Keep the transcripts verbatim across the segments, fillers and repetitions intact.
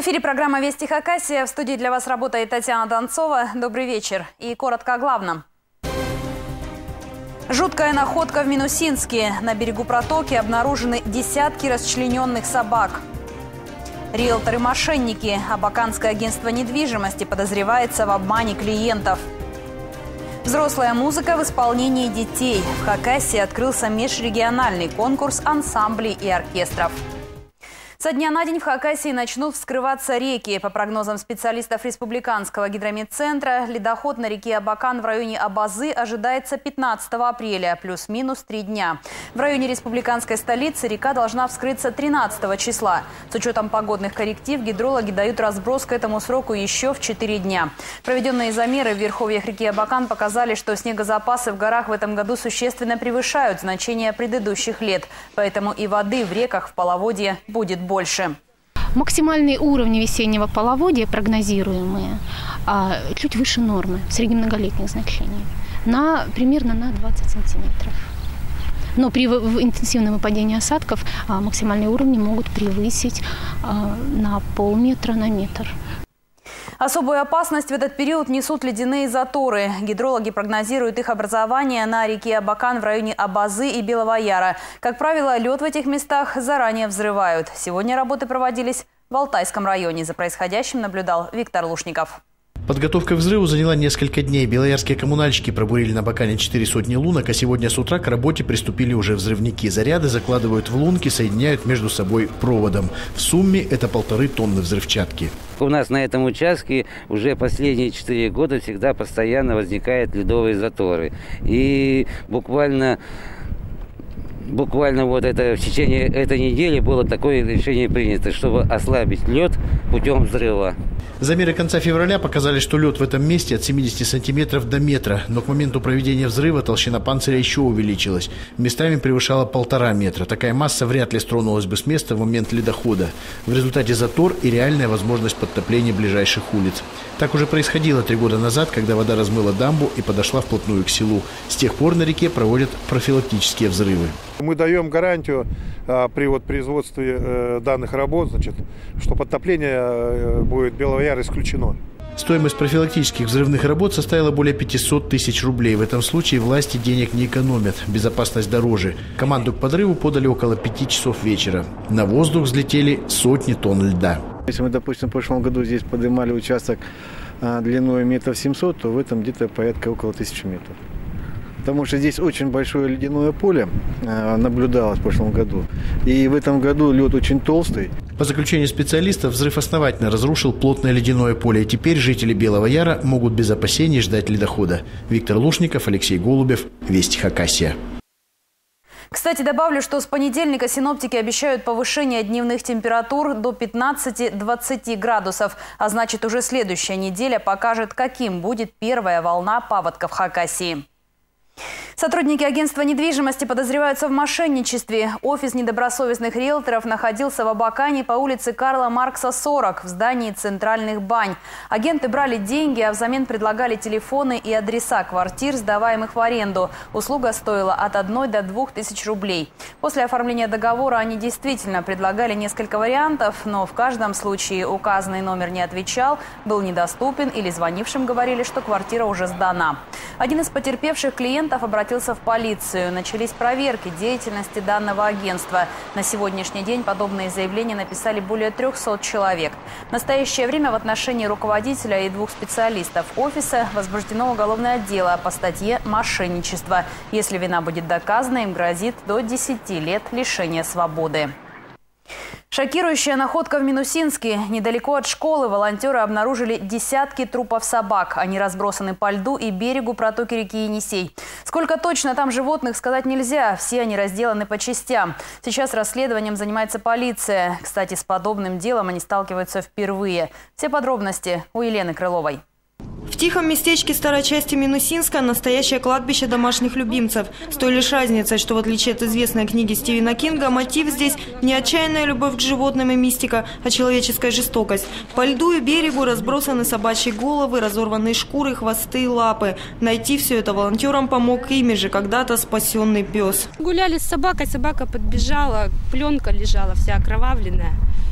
эфире программа «Вести Хакасия». В студии для вас работает Татьяна Донцова. Добрый вечер. И коротко о главном. Жуткая находка в Минусинске. На берегу протоки обнаружены десятки расчлененных собак. Риэлторы-мошенники. Абаканское агентство недвижимости подозревается в обмане клиентов. Взрослая музыка в исполнении детей. В Хакасии открылся межрегиональный конкурс ансамблей и оркестров. Со дня на день в Хакасии начнут вскрываться реки. По прогнозам специалистов Республиканского гидрометцентра, ледоход на реке Абакан в районе Абазы ожидается пятнадцатого апреля, плюс-минус три дня. В районе республиканской столицы река должна вскрыться тринадцатого числа. С учетом погодных корректив гидрологи дают разброс к этому сроку еще в четыре дня. Проведенные замеры в верховьях реки Абакан показали, что снегозапасы в горах в этом году существенно превышают значения предыдущих лет. Поэтому и воды в реках в половодье будет больше. Больше. Максимальные уровни весеннего половодья, прогнозируемые, чуть выше нормы среднемноголетних значений, на, примерно на двадцать сантиметров. Но при интенсивном выпадении осадков максимальные уровни могут превысить на полметра, на метр. Особую опасность в этот период несут ледяные заторы. Гидрологи прогнозируют их образование на реке Абакан в районе Абазы и Белого Яра. Как правило, лед в этих местах заранее взрывают. Сегодня работы проводились в Алтайском районе. За происходящим наблюдал Виктор Лушников. Подготовка к взрыву заняла несколько дней. Белоярские коммунальщики пробурили на Абакане четыре сотни лунок, а сегодня с утра к работе приступили уже взрывники. Заряды закладывают в лунки, соединяют между собой проводом. В сумме это полторы тонны взрывчатки. У нас на этом участке уже последние четыре года всегда постоянно возникают ледовые заторы. И буквально... Буквально вот это в течение этой недели было такое решение принято, чтобы ослабить лед путем взрыва. Замеры конца февраля показали, что лед в этом месте от семидесяти сантиметров до метра. Но к моменту проведения взрыва толщина панциря еще увеличилась. Местами превышала полтора метра. Такая масса вряд ли стронулась бы с места в момент ледохода. В результате затор и реальная возможность подтопления ближайших улиц. Так уже происходило три года назад, когда вода размыла дамбу и подошла вплотную к селу. С тех пор на реке проводят профилактические взрывы. Мы даем гарантию а, при вот, производстве э, данных работ, значит, что подтопление э, будет Белого Яра исключено. Стоимость профилактических взрывных работ составила более пятисот тысяч рублей. В этом случае власти денег не экономят. Безопасность дороже. Команду к подрыву подали около пяти часов вечера. На воздух взлетели сотни тонн льда. Если мы, допустим, в прошлом году здесь поднимали участок а, длиной метров семьсот, то в этом где-то порядка около тысячи метров. Потому что здесь очень большое ледяное поле э, наблюдалось в прошлом году. И в этом году лед очень толстый. По заключению специалистов, взрыв основательно разрушил плотное ледяное поле. И теперь жители Белого Яра могут без опасений ждать ледохода. Виктор Лушников, Алексей Голубев. Вести Хакасия. Кстати, добавлю, что с понедельника синоптики обещают повышение дневных температур до пятнадцати-двадцати градусов. А значит, уже следующая неделя покажет, каким будет первая волна паводка в Хакасии. Сотрудники агентства недвижимости подозреваются в мошенничестве. Офис недобросовестных риэлторов находился в Абакане по улице Карла Маркса, сорок, в здании центральных бань. Агенты брали деньги, а взамен предлагали телефоны и адреса квартир, сдаваемых в аренду. Услуга стоила от одной до двух тысяч рублей. После оформления договора они действительно предлагали несколько вариантов, но в каждом случае указанный номер не отвечал, был недоступен или звонившим говорили, что квартира уже сдана. Один из потерпевших клиентов обратился в полицию. Начались проверки деятельности данного агентства. На сегодняшний день подобные заявления написали более трёхсот человек. В настоящее время в отношении руководителя и двух специалистов офиса возбуждено уголовное дело по статье «Мошенничество». Если вина будет доказана, им грозит до десяти лет лишения свободы. Шокирующая находка в Минусинске. Недалеко от школы волонтеры обнаружили десятки трупов собак. Они разбросаны по льду и берегу протоки реки Енисей. Сколько точно там животных, сказать нельзя. Все они разделаны по частям. Сейчас расследованием занимается полиция. Кстати, с подобным делом они сталкиваются впервые. Все подробности у Елены Крыловой. В тихом местечке старой части Минусинска настоящее кладбище домашних любимцев. С той лишь разницей, что в отличие от известной книги Стивена Кинга, мотив здесь не отчаянная любовь к животным и мистика, а человеческая жестокость. По льду и берегу разбросаны собачьи головы, разорванные шкуры, хвосты и лапы. Найти все это волонтерам помог ими же когда-то спасенный пес. Гуляли с собакой, собака подбежала, пленка лежала вся окровавленная.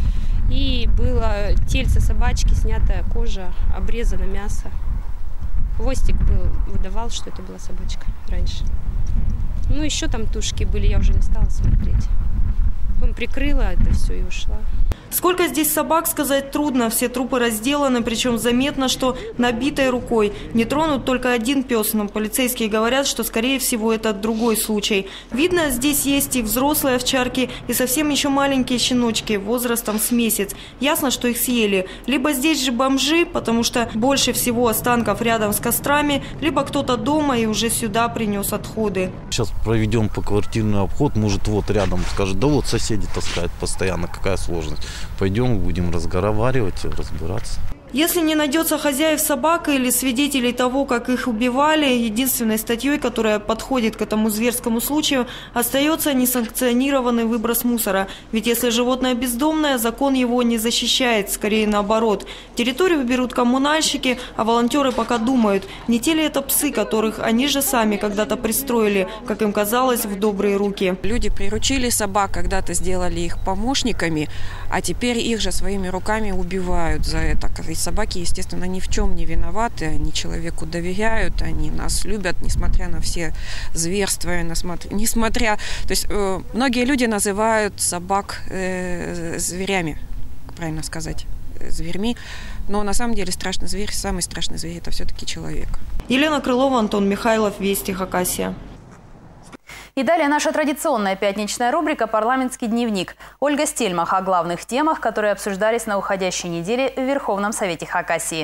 И было тельце собачки, снятая кожа, обрезано мясо. Хвостик был, выдавал, что это была собачка раньше. Ну, еще там тушки были, я уже не стала смотреть. Он прикрыла это все и ушла. Сколько здесь собак, сказать трудно. Все трупы разделаны, причем заметно, что набитой рукой. Не тронут только один пес, но полицейские говорят, что, скорее всего, это другой случай. Видно, здесь есть и взрослые овчарки, и совсем еще маленькие щеночки, возрастом с месяц. Ясно, что их съели. Либо здесь же бомжи, потому что больше всего останков рядом с кострами, либо кто-то дома и уже сюда принес отходы. Сейчас проведем поквартирный обход, может, вот рядом скажет, да вот соседи таскают постоянно, какая сложность. Пойдем, будем разговаривать, разбираться. Если не найдется хозяев собак или свидетелей того, как их убивали, единственной статьей, которая подходит к этому зверскому случаю, остается несанкционированный выброс мусора. Ведь если животное бездомное, закон его не защищает, скорее наоборот. Территорию берут коммунальщики, а волонтеры пока думают, не те ли это псы, которых они же сами когда-то пристроили, как им казалось, в добрые руки. Люди приручили собак, когда-то сделали их помощниками, а теперь их же своими руками убивают за это. Собаки, естественно, ни в чем не виноваты, они человеку доверяют, они нас любят, несмотря на все зверства, несмотря... То есть э, многие люди называют собак э, зверями, правильно сказать, зверьми, но на самом деле страшный зверь, самый страшный зверь – это все-таки человек. Елена Крылова, Антон Михайлов, Вести, Хакасия. И далее наша традиционная пятничная рубрика «Парламентский дневник». Ольга Стельмах о главных темах, которые обсуждались на уходящей неделе в Верховном Совете Хакасии.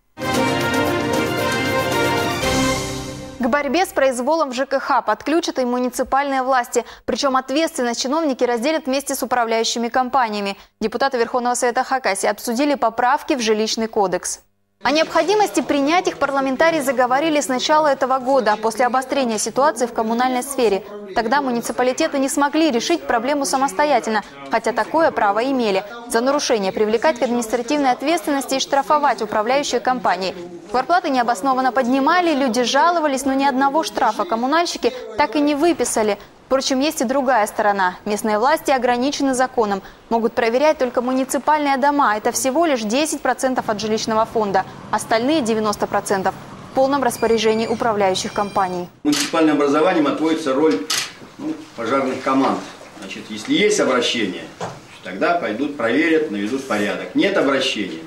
К борьбе с произволом в ЖКХ подключат и муниципальные власти. Причем ответственность чиновники разделят вместе с управляющими компаниями. Депутаты Верховного Совета Хакасии обсудили поправки в жилищный кодекс. О необходимости принять их парламентарии заговорили с начала этого года, после обострения ситуации в коммунальной сфере. Тогда муниципалитеты не смогли решить проблему самостоятельно, хотя такое право имели. За нарушение привлекать к административной ответственности и штрафовать управляющие компании. Квартплаты необоснованно поднимали, люди жаловались, но ни одного штрафа коммунальщики так и не выписали. Впрочем, есть и другая сторона. Местные власти ограничены законом. Могут проверять только муниципальные дома. Это всего лишь десять процентов от жилищного фонда. Остальные девяносто процентов в полном распоряжении управляющих компаний. Муниципальным образованием отводится роль ну, пожарных команд. Значит, если есть обращение, тогда пойдут, проверят, наведут порядок. Нет обращения.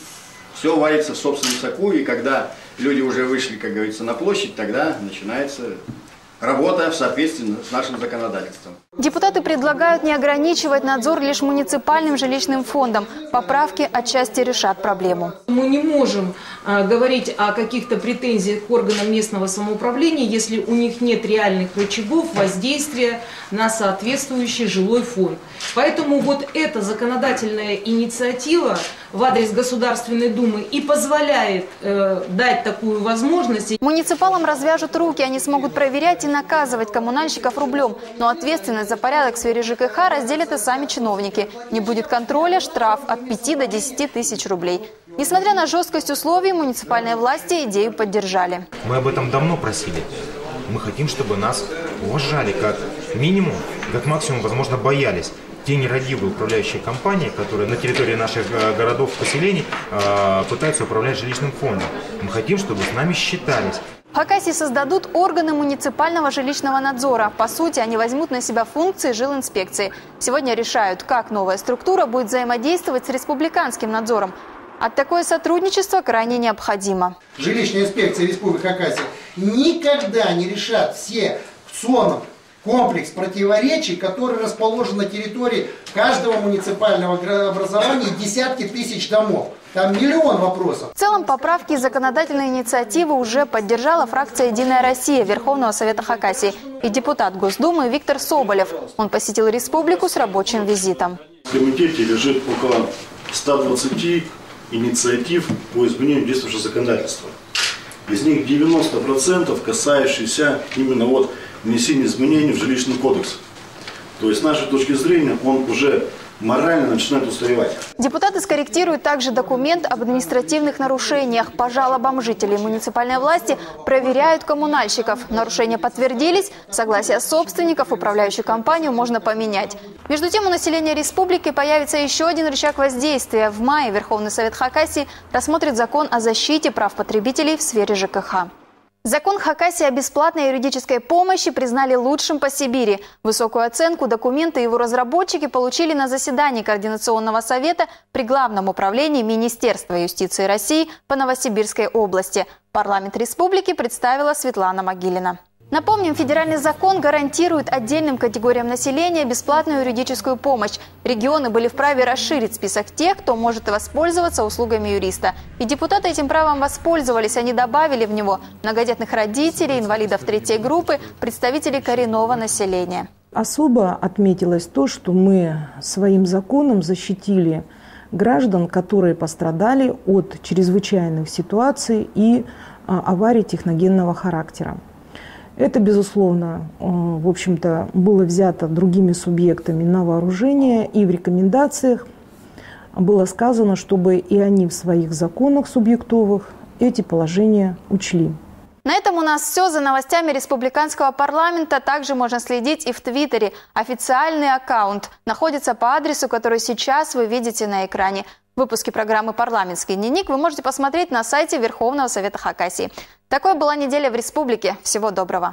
Все варится в собственном соку. И когда люди уже вышли, как говорится, на площадь, тогда начинается... работа в соответствии с нашим законодательством. Депутаты предлагают не ограничивать надзор лишь муниципальным жилищным фондом. Поправки отчасти решат проблему. Мы не можем а, говорить о каких-то претензиях к органам местного самоуправления, если у них нет реальных рычагов воздействия на соответствующий жилой фонд. Поэтому вот эта законодательная инициатива в адрес Государственной Думы и позволяет э, дать такую возможность. Муниципалам развяжут руки, они смогут проверять и наказывать коммунальщиков рублем. Но ответственность за порядок в сфере ЖКХ разделят и сами чиновники. Не будет контроля, штраф от пяти до десяти тысяч рублей. Несмотря на жесткость условий, муниципальные власти идею поддержали. Мы об этом давно просили. Мы хотим, чтобы нас уважали как минимум, как максимум, возможно, боялись. Те нерадивые управляющие компании, которые на территории наших городов, поселений пытаются управлять жилищным фондом. Мы хотим, чтобы с нами считались. В Хакасии создадут органы муниципального жилищного надзора. По сути, они возьмут на себя функции жилинспекции. Сегодня решают, как новая структура будет взаимодействовать с республиканским надзором. А такое сотрудничество крайне необходимо. Жилищная инспекция Республики Хакасия никогда не решат все СОНов, комплекс противоречий, который расположен на территории каждого муниципального образования, десятки тысяч домов. Там миллион вопросов. В целом, поправки и законодательные инициативы уже поддержала фракция «Единая Россия» Верховного Совета Хакасии и депутат Госдумы Виктор Соболев. Он посетил республику с рабочим визитом. В комитете лежит около ста двадцати инициатив по изменению действующего законодательства. Из них девяносто процентов касающиеся именно вот внесения изменений в жилищный кодекс. То есть с нашей точки зрения он уже морально начинают устаревать. Депутаты скорректируют также документ об административных нарушениях. По жалобам жителей муниципальной власти проверяют коммунальщиков. Нарушения подтвердились, согласие собственников управляющую компанию можно поменять. Между тем, у населения республики появится еще один рычаг воздействия. В мае Верховный Совет Хакасии рассмотрит закон о защите прав потребителей в сфере ЖКХ. Закон Хакасии о бесплатной юридической помощи признали лучшим по Сибири. Высокую оценку документы его разработчики получили на заседании Координационного совета при Главном управлении Министерства юстиции России по Новосибирской области. Парламент республики представила Светлана Могилина. Напомним, федеральный закон гарантирует отдельным категориям населения бесплатную юридическую помощь. Регионы были вправе расширить список тех, кто может воспользоваться услугами юриста. И депутаты этим правом воспользовались. Они добавили в него многодетных родителей, инвалидов третьей группы, представителей коренного населения. Особо отметилось то, что мы своим законом защитили граждан, которые пострадали от чрезвычайных ситуаций и аварий техногенного характера. Это, безусловно, в общем-то, было взято другими субъектами на вооружение, и в рекомендациях было сказано, чтобы и они в своих законах субъектовых эти положения учли. На этом у нас все. За новостями республиканского парламента также можно следить и в Твиттере. Официальный аккаунт находится по адресу, который сейчас вы видите на экране. Выпуски программы «Парламентский дневник» вы можете посмотреть на сайте Верховного Совета Хакасии. Такой была неделя в республике. Всего доброго.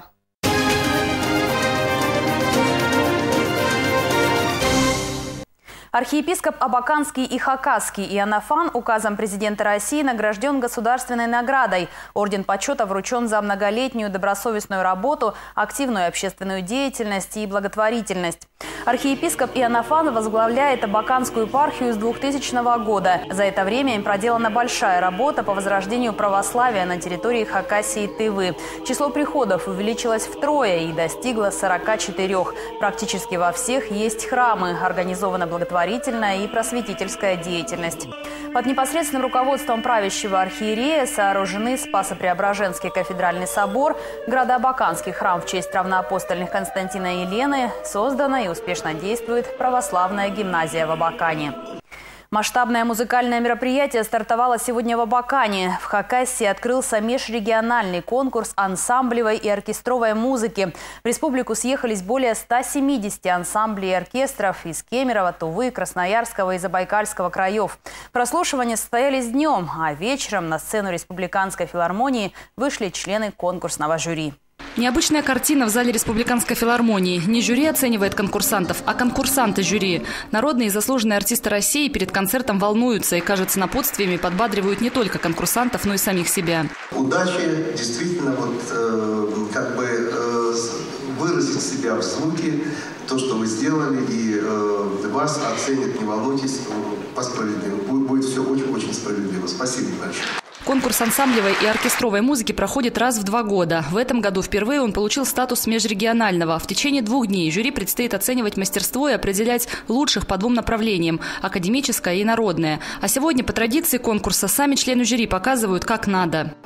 Архиепископ Абаканский и Хакасский Иоаннафан указом президента России награжден государственной наградой. Орден почета вручен за многолетнюю добросовестную работу, активную общественную деятельность и благотворительность. Архиепископ Иоаннафан возглавляет Абаканскую епархию с двухтысячного года. За это время им проделана большая работа по возрождению православия на территории Хакасии и Тывы. Число приходов увеличилось втрое и достигло сорока четырёх. Практически во всех есть храмы, организована благотворительность и просветительская деятельность. Под непосредственным руководством правящего архиерея сооружены Спасо-Преображенский кафедральный собор, Градоабаканский храм в честь равноапостольных Константина и Елены, создана и успешно действует православная гимназия в Абакане. Масштабное музыкальное мероприятие стартовало сегодня в Абакане. В Хакасии открылся межрегиональный конкурс ансамблевой и оркестровой музыки. В республику съехались более ста семидесяти ансамблей и оркестров из Кемерово, Тувы, Красноярского и Забайкальского краев. Прослушивания состоялись днем, а вечером на сцену Республиканской филармонии вышли члены конкурсного жюри. Необычная картина в зале Республиканской филармонии. Не жюри оценивает конкурсантов, а конкурсанты жюри. Народные и заслуженные артисты России перед концертом волнуются и, кажется, напутствиями подбадривают не только конкурсантов, но и самих себя. Удачи, действительно, вот, э, как бы э, выразить себя в звуке, то, что вы сделали, и э, вас оценят, не волнуйтесь, по справедливому. Будет, будет все очень-очень справедливо. Спасибо большое. Конкурс ансамблевой и оркестровой музыки проходит раз в два года. В этом году впервые он получил статус межрегионального. В течение двух дней жюри предстоит оценивать мастерство и определять лучших по двум направлениям – академическое и народное. А сегодня по традиции конкурса сами члены жюри показывают, как надо.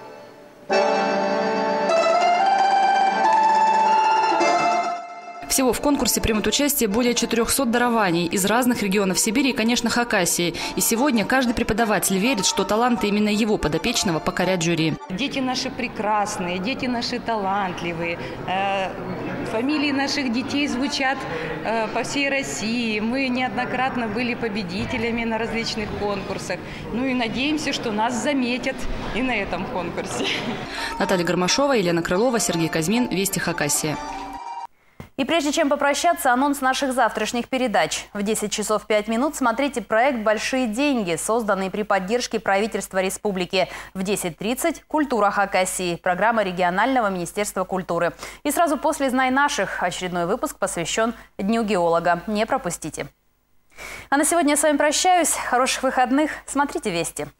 Всего в конкурсе примут участие более четырёхсот дарований из разных регионов Сибири и, конечно, Хакасии. И сегодня каждый преподаватель верит, что таланты именно его подопечного покорят жюри. Дети наши прекрасные, дети наши талантливые. Фамилии наших детей звучат по всей России. Мы неоднократно были победителями на различных конкурсах. Ну и надеемся, что нас заметят и на этом конкурсе. Наталья Гармашова, Елена Крылова, Сергей Казьмин. Вести Хакасия. И прежде чем попрощаться, анонс наших завтрашних передач. В десять часов пять минут смотрите проект «Большие деньги», созданный при поддержке правительства республики. В десять тридцать «Культура Хакасии», программа регионального министерства культуры. И сразу после «Знай наших» очередной выпуск посвящен Дню геолога. Не пропустите. А на сегодня я с вами прощаюсь. Хороших выходных. Смотрите «Вести».